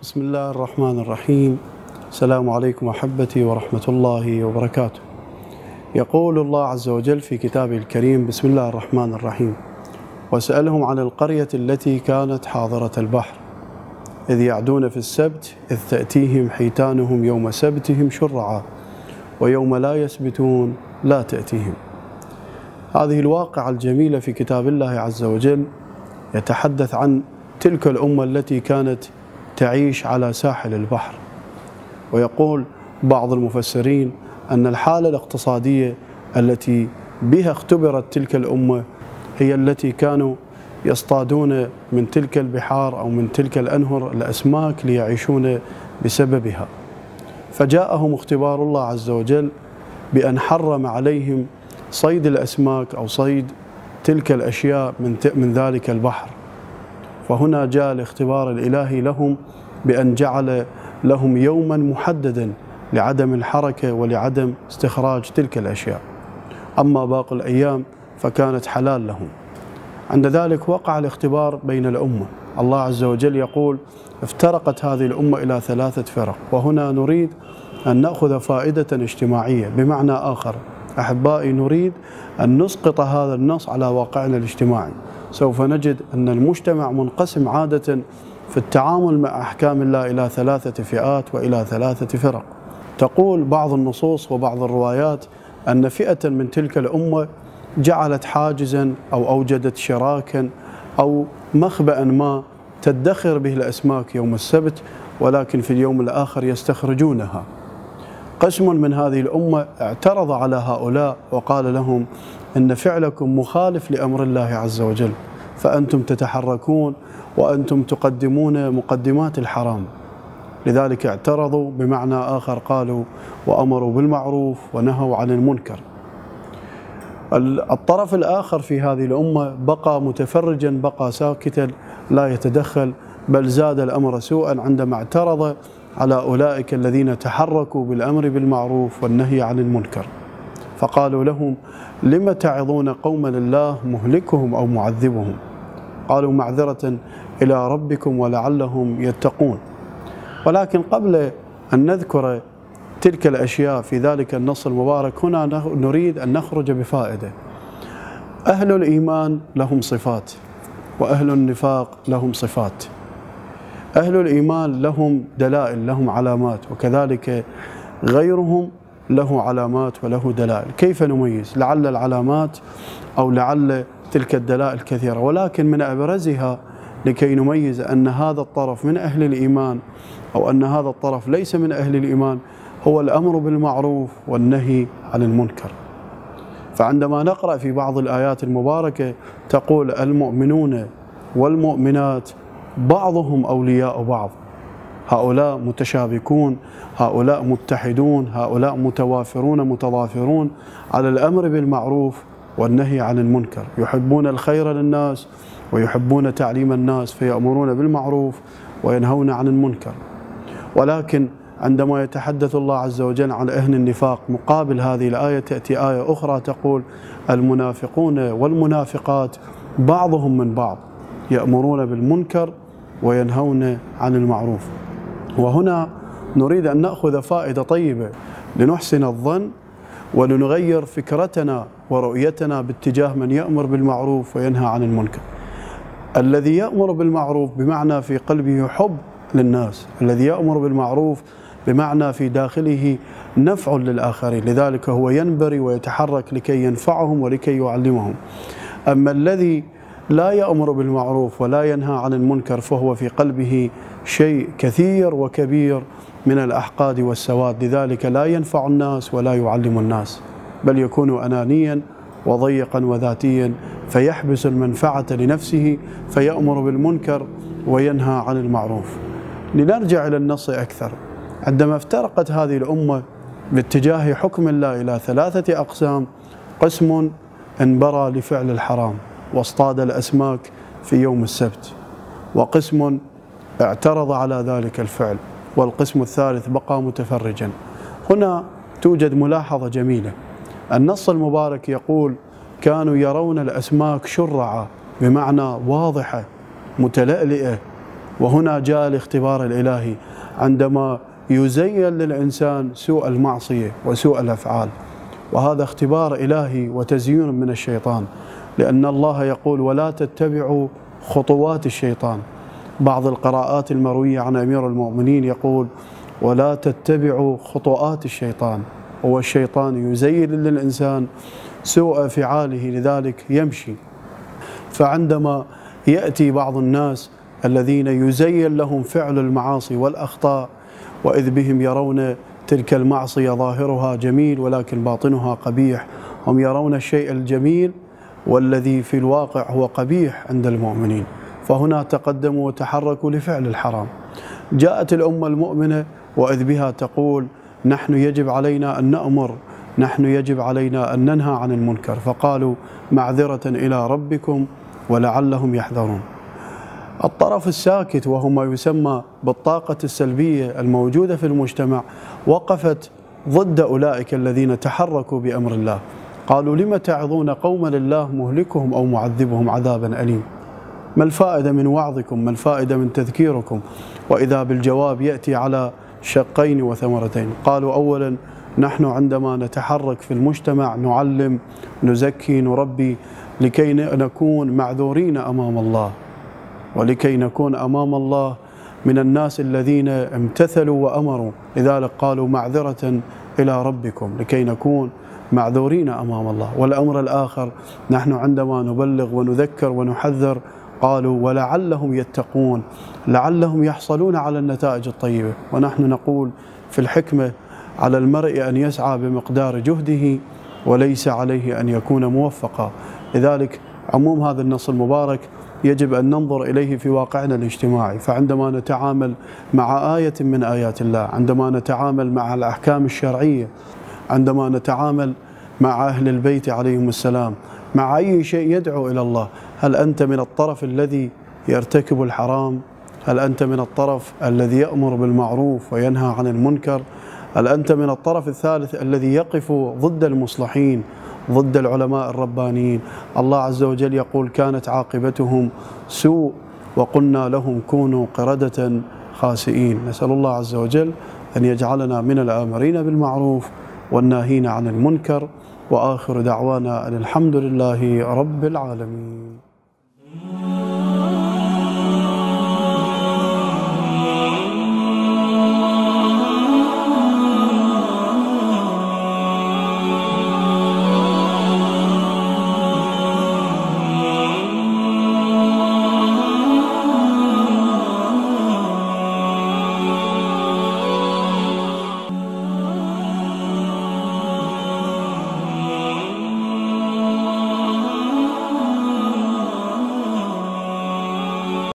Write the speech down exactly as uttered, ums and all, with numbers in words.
بسم الله الرحمن الرحيم. السلام عليكم أحبتي ورحمة الله وبركاته. يقول الله عز وجل في كتابه الكريم: بسم الله الرحمن الرحيم: واسألهم عن القرية التي كانت حاضرة البحر إذ يعدون في السبت إذ تأتيهم حيتانهم يوم سبتهم شرعا ويوم لا يسبتون لا تأتيهم. هذه الواقعة الجميلة في كتاب الله عز وجل يتحدث عن تلك الأمة التي كانت تعيش على ساحل البحر. ويقول بعض المفسرين أن الحالة الاقتصادية التي بها اختبرت تلك الأمة هي التي كانوا يصطادون من تلك البحار أو من تلك الأنهر الأسماك ليعيشون بسببها، فجاءهم اختبار الله عز وجل بأن حرم عليهم صيد الأسماك أو صيد تلك الأشياء من من ذلك البحر. فهنا جاء الاختبار الإلهي لهم بأن جعل لهم يوما محددا لعدم الحركة ولعدم استخراج تلك الأشياء، أما باقي الأيام فكانت حلال لهم. عند ذلك وقع الاختبار بين الأمة. الله عز وجل يقول: افترقت هذه الأمة إلى ثلاثة فرق. وهنا نريد أن نأخذ فائدة اجتماعية، بمعنى آخر أحبائي نريد أن نسقط هذا النص على واقعنا الاجتماعي. سوف نجد أن المجتمع منقسم عادة في التعامل مع أحكام الله إلى ثلاثة فئات وإلى ثلاثة فرق. تقول بعض النصوص وبعض الروايات أن فئة من تلك الأمة جعلت حاجزا أو أوجدت شراكا أو مخبأ ما تدخر به الأسماك يوم السبت، ولكن في اليوم الآخر يستخرجونها. قسم من هذه الأمة اعترض على هؤلاء وقال لهم: إن فعلكم مخالف لأمر الله عز وجل، فأنتم تتحركون وأنتم تقدمون مقدمات الحرام. لذلك اعترضوا، بمعنى آخر قالوا وأمروا بالمعروف ونهوا عن المنكر. الطرف الآخر في هذه الأمة بقى متفرجا، بقى ساكتا لا يتدخل، بل زاد الأمر سوءا عندما اعترض على أولئك الذين تحركوا بالأمر بالمعروف والنهي عن المنكر. فقالوا لهم: لم تعظون قوما الله مهلكهم أو معذبهم؟ قالوا: معذرة إلى ربكم ولعلهم يتقون. ولكن قبل أن نذكر تلك الأشياء في ذلك النص المبارك، هنا نريد أن نخرج بفائدة. أهل الإيمان لهم صفات، وأهل النفاق لهم صفات. أهل الإيمان لهم دلائل، لهم علامات، وكذلك غيرهم له علامات وله دلائل. كيف نميز؟ لعل العلامات أو لعل تلك الدلائل كثيرة، ولكن من أبرزها لكي نميز أن هذا الطرف من أهل الإيمان أو أن هذا الطرف ليس من أهل الإيمان هو الأمر بالمعروف والنهي عن المنكر. فعندما نقرأ في بعض الآيات المباركة تقول: المؤمنون والمؤمنات بعضهم أولياء بعض. هؤلاء متشابكون، هؤلاء متحدون، هؤلاء متوافرون متضافرون على الأمر بالمعروف والنهي عن المنكر، يحبون الخير للناس ويحبون تعليم الناس، فيأمرون بالمعروف وينهون عن المنكر. ولكن عندما يتحدث الله عز وجل عن أهل النفاق مقابل هذه الآية تأتي آية أخرى تقول: المنافقون والمنافقات بعضهم من بعض يأمرون بالمنكر وينهون عن المعروف. وهنا نريد أن نأخذ فائدة طيبة لنحسن الظن ولنغير فكرتنا ورؤيتنا باتجاه من يأمر بالمعروف وينهى عن المنكر. الذي يأمر بالمعروف بمعنى في قلبه حب للناس، الذي يأمر بالمعروف بمعنى في داخله نفع للآخرين، لذلك هو ينبري ويتحرك لكي ينفعهم ولكي يعلمهم. أما الذي لا يأمر بالمعروف ولا ينهى عن المنكر فهو في قلبه شيء كثير وكبير من الأحقاد والسواد، لذلك لا ينفع الناس ولا يعلم الناس، بل يكون أنانيا وضيقا وذاتيا، فيحبس المنفعة لنفسه فيأمر بالمنكر وينهى عن المعروف. لنرجع إلى النص أكثر. عندما افترقت هذه الأمة باتجاه حكم الله إلى ثلاثة أقسام: قسم انبرى لفعل الحرام واصطاد الأسماك في يوم السبت، وقسم اعترض على ذلك الفعل، والقسم الثالث بقى متفرجا. هنا توجد ملاحظة جميلة. النص المبارك يقول: كانوا يرون الأسماك شرعة، بمعنى واضحة متلألئة وهنا جاء الاختبار الإلهي عندما يزين للإنسان سوء المعصية وسوء الأفعال، وهذا اختبار إلهي وتزيين من الشيطان، لأن الله يقول ولا تتبعوا خطوات الشيطان. بعض القراءات المروية عن أمير المؤمنين يقول ولا تتبعوا خطوات الشيطان، هو الشيطان يزين للإنسان سوء فعاله لذلك يمشي. فعندما يأتي بعض الناس الذين يزين لهم فعل المعاصي والأخطاء وإذ بهم يرون تلك المعصية ظاهرها جميل ولكن باطنها قبيح، هم يرون الشيء الجميل والذي في الواقع هو قبيح عند المؤمنين، فهنا تقدموا وتحركوا لفعل الحرام. جاءت الأمة المؤمنة وإذ بها تقول نحن يجب علينا أن نأمر، نحن يجب علينا أن ننهى عن المنكر، فقالوا معذرة إلى ربكم ولعلهم يحذرون. الطرف الساكت وهو ما يسمى بالطاقة السلبية الموجودة في المجتمع وقفت ضد أولئك الذين تحركوا بأمر الله، قالوا لم تعظون قوما لله مهلكهم أو معذبهم عذابا أليم، ما الفائدة من وعظكم، ما الفائدة من تذكيركم؟ وإذا بالجواب يأتي على شقين وثمرتين. قالوا أولا نحن عندما نتحرك في المجتمع نعلم نزكي نربي لكي نكون معذورين أمام الله، ولكي نكون أمام الله من الناس الذين امتثلوا وأمروا، لذلك قالوا معذرة إلى ربكم لكي نكون معذورين أمام الله. والأمر الآخر نحن عندما نبلغ ونذكر ونحذر قالوا ولعلهم يتقون، لعلهم يحصلون على النتائج الطيبة. ونحن نقول في الحكمة على المرء أن يسعى بمقدار جهده وليس عليه أن يكون موفقا. لذلك عموم هذا النص المبارك يجب أن ننظر إليه في واقعنا الاجتماعي، فعندما نتعامل مع آية من آيات الله، عندما نتعامل مع الأحكام الشرعية، عندما نتعامل مع أهل البيت عليهم السلام، مع أي شيء يدعو إلى الله، هل أنت من الطرف الذي يرتكب الحرام؟ هل أنت من الطرف الذي يأمر بالمعروف وينهى عن المنكر؟ هل أنت من الطرف الثالث الذي يقف ضد المصلحين، ضد العلماء الربانيين؟ الله عز وجل يقول كانت عاقبتهم سوء وقلنا لهم كونوا قردة خاسئين. نسأل الله عز وجل أن يجعلنا من الآمرين بالمعروف والناهين عن المنكر، وآخر دعوانا أن الحمد لله رب العالمين.